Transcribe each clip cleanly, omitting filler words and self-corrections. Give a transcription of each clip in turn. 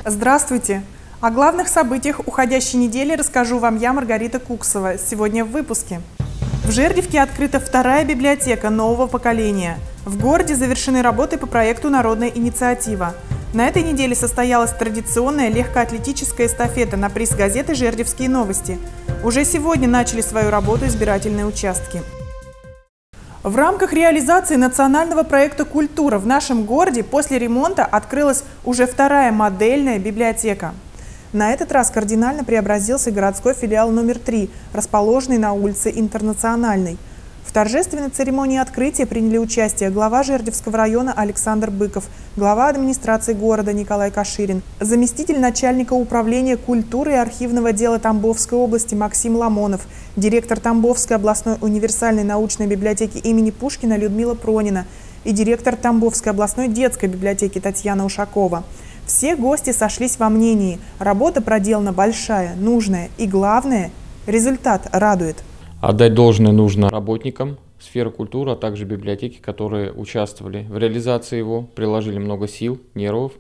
Здравствуйте! О главных событиях уходящей недели расскажу вам я, Маргарита Куксова. Сегодня в выпуске. В Жердевке открыта вторая библиотека нового поколения. В городе завершены работы по проекту «Народная инициатива». На этой неделе состоялась традиционная легкоатлетическая эстафета на приз газеты «Жердевские новости». Уже сегодня начали свою работу избирательные участки. В рамках реализации национального проекта «Культура» в нашем городе после ремонта открылась уже вторая модельная библиотека. На этот раз кардинально преобразился городской филиал номер 3, расположенный на улице Интернациональной. В торжественной церемонии открытия приняли участие глава Жердевского района Александр Быков, глава администрации города Николай Каширин, заместитель начальника управления культуры и архивного дела Тамбовской области Максим Ламонов, директор Тамбовской областной универсальной научной библиотеки имени Пушкина Людмила Пронина и директор Тамбовской областной детской библиотеки Татьяна Ушакова. Все гости сошлись во мнении: работа проделана большая, нужная и, главное, результат радует. Отдать должное нужно работникам сферы культуры, а также библиотеки, которые участвовали в реализации его, приложили много сил, нервов,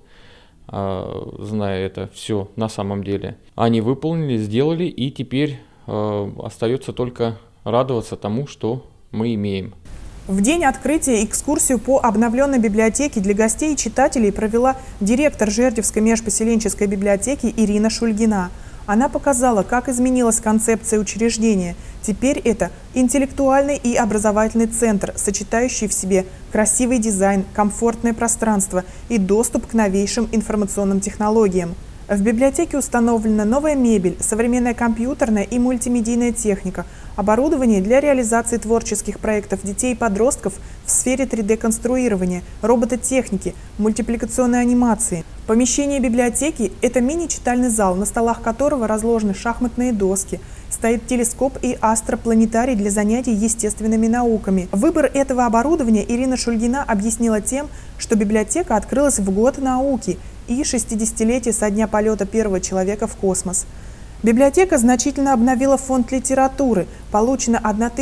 зная это все на самом деле. Они выполнили, сделали, и теперь остается только радоваться тому, что мы имеем. В день открытия экскурсию по обновленной библиотеке для гостей и читателей провела директор Жердевской межпоселенческой библиотеки Ирина Шульгина. Она показала, как изменилась концепция учреждения. Теперь это интеллектуальный и образовательный центр, сочетающий в себе красивый дизайн, комфортное пространство и доступ к новейшим информационным технологиям. В библиотеке установлена новая мебель, современная компьютерная и мультимедийная техника, оборудование для реализации творческих проектов детей и подростков в сфере 3D-конструирования, робототехники, мультипликационной анимации. Помещение библиотеки – это мини-читальный зал, на столах которого разложены шахматные доски. Стоит телескоп и астропланетарий для занятий естественными науками. Выбор этого оборудования Ирина Шульгина объяснила тем, что библиотека открылась в год науки и 60-летие со дня полета первого человека в космос. Библиотека значительно обновила фонд литературы, получено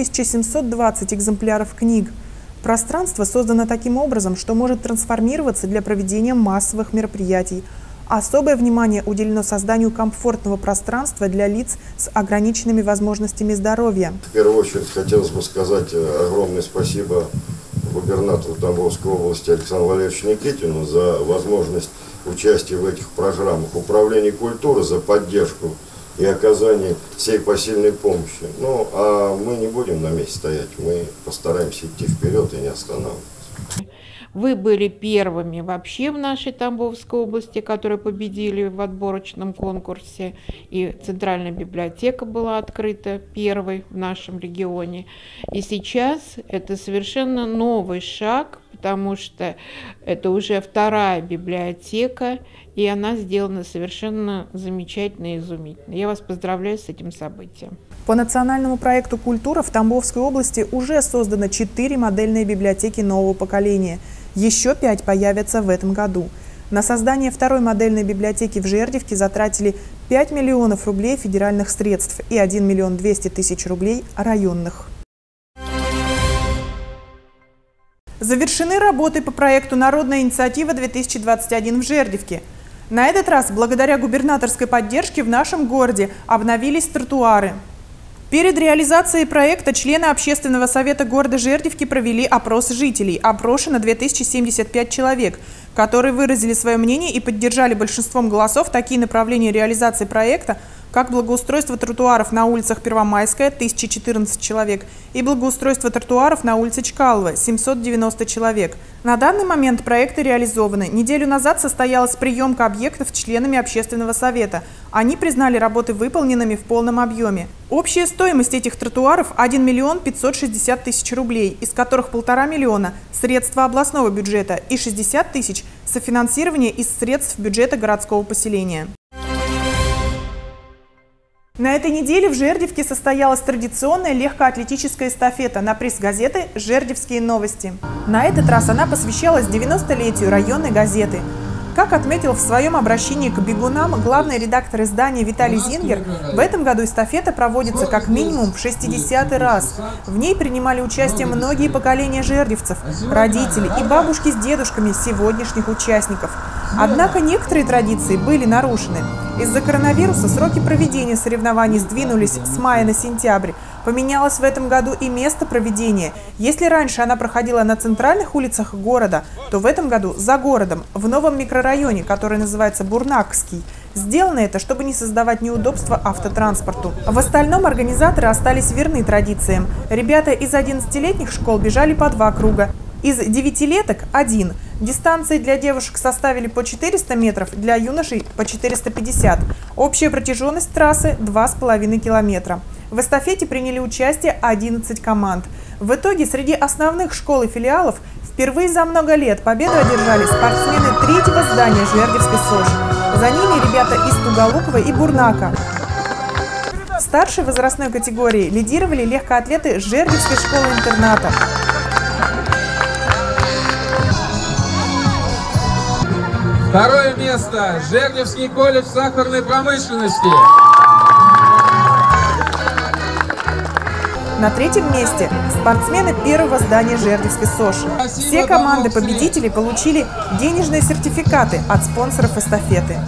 1720 экземпляров книг. Пространство создано таким образом, что может трансформироваться для проведения массовых мероприятий. Особое внимание уделено созданию комфортного пространства для лиц с ограниченными возможностями здоровья. В первую очередь хотелось бы сказать огромное спасибо губернатору Тамбовской области Александру Валерьевичу Никитину за возможность участия в этих программах, управления культуры за поддержку и оказание всей посильной помощи. Ну, а мы не будем на месте стоять, мы постараемся идти вперед и не останавливаться. Вы были первыми вообще в нашей Тамбовской области, которые победили в отборочном конкурсе, и Центральная библиотека была открыта первой в нашем регионе. И сейчас это совершенно новый шаг, потому что это уже вторая библиотека, и она сделана совершенно замечательно и изумительно. Я вас поздравляю с этим событием. По национальному проекту «Культура» в Тамбовской области уже создано 4 модельные библиотеки нового поколения. Еще 5 появятся в этом году. На создание второй модельной библиотеки в Жердевке затратили 5 миллионов рублей федеральных средств и 1 миллион 200 тысяч рублей районных. Завершены работы по проекту «Народная инициатива-2021» в Жердевке. На этот раз, благодаря губернаторской поддержке, в нашем городе обновились тротуары. Перед реализацией проекта члены Общественного совета города Жердевки провели опрос жителей. Опрошено 2075 человек, которые выразили свое мнение и поддержали большинством голосов такие направления реализации проекта, как благоустройство тротуаров на улицах Первомайская, 1014 человек, и благоустройство тротуаров на улице Чкалова, 790 человек. На данный момент проекты реализованы. Неделю назад состоялась приемка объектов членами Общественного совета. Они признали работы выполненными в полном объеме. Общая стоимость этих тротуаров – 1 миллион 560 тысяч рублей, из которых 1,5 миллиона – средства областного бюджета и 60 тысяч – софинансирование из средств бюджета городского поселения. На этой неделе в Жердевке состоялась традиционная легкоатлетическая эстафета на приз газеты «Жердевские новости». На этот раз она посвящалась 90-летию районной газеты. Как отметил в своем обращении к бегунам главный редактор издания Виталий Зингер, в этом году эстафета проводится как минимум в 60-й раз. В ней принимали участие многие поколения жердевцев, родители и бабушки с дедушками сегодняшних участников. Однако некоторые традиции были нарушены. Из-за коронавируса сроки проведения соревнований сдвинулись с мая на сентябрь. Поменялось в этом году и место проведения. Если раньше она проходила на центральных улицах города, то в этом году за городом, в новом микрорайоне, который называется Бурнакский. Сделано это, чтобы не создавать неудобства автотранспорту. В остальном организаторы остались верны традициям. Ребята из 11-летних школ бежали по 2 круга. Из 9-леток – 1. Дистанции для девушек составили по 400 метров, для юношей – по 450. Общая протяженность трассы – 2,5 километра. В эстафете приняли участие 11 команд. В итоге среди основных школ и филиалов впервые за много лет победу одержали спортсмены 3-го здания Жердевской СОЖ. За ними ребята из Туголукова и Бурнака. В старшей возрастной категории лидировали легкоатлеты Жердевской школы-интерната. Второе место. Жердевский колледж сахарной промышленности. На 3-м месте спортсмены 1-го здания Жердевской СОЖ. Все команды-победителей получили денежные сертификаты от спонсоров эстафеты.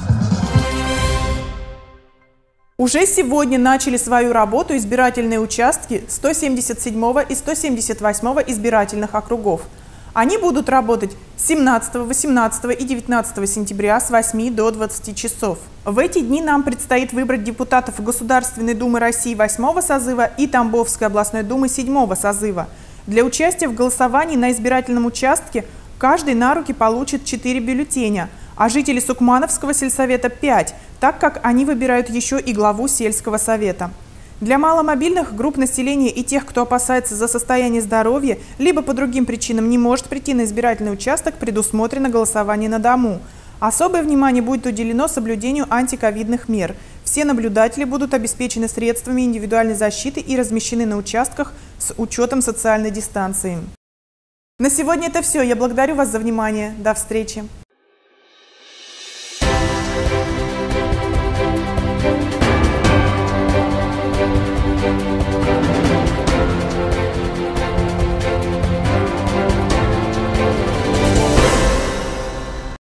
Уже сегодня начали свою работу избирательные участки 177 и 178 избирательных округов. Они будут работать 17, 18 и 19 сентября с 8 до 20 часов. В эти дни нам предстоит выбрать депутатов Государственной Думы России 8-го созыва и Тамбовской областной думы 7-го созыва. Для участия в голосовании на избирательном участке каждый на руки получит 4 бюллетеня, а жители Сукмановского сельсовета 5, так как они выбирают еще и главу сельского совета. Для маломобильных групп населения и тех, кто опасается за состояние здоровья, либо по другим причинам не может прийти на избирательный участок, предусмотрено голосование на дому. Особое внимание будет уделено соблюдению антиковидных мер. Все наблюдатели будут обеспечены средствами индивидуальной защиты и размещены на участках с учетом социальной дистанции. На сегодня это все. Я благодарю вас за внимание. До встречи.